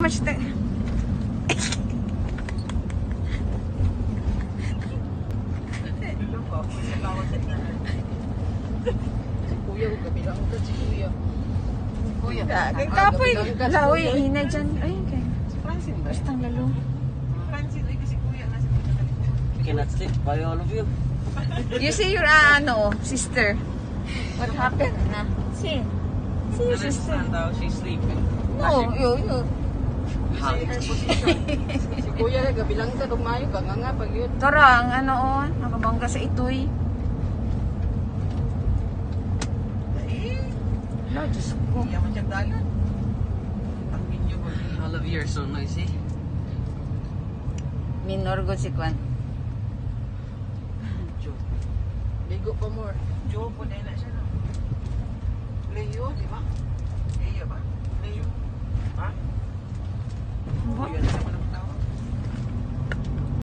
Much the... Kuya, huwag kabilang ka si Kuya. Kuya, Kapoy, laoy, hinay dyan. Ayun kayo. si Francine ba? Bastang lalo. Francine, ay kasi Kuya, nasa pinakalimutan. You cannot sleep by all of you. You see your, sister. What happened? See your sister. She's sleeping. No, you. Kasi her position. Si Kuya, gabilang ka, tumayo ka nga pag yun. Tara, nakabangga sa itoy. No, Diyos ko. Yaman siyang dalan. Ang inyo ba? All of you are so noisy. Minor good si Kwan. Joe. Ligo pa more. Joe po na siya no. Leo, di ba? Leo ba? Leo. Ha? Ba? Kuya na naman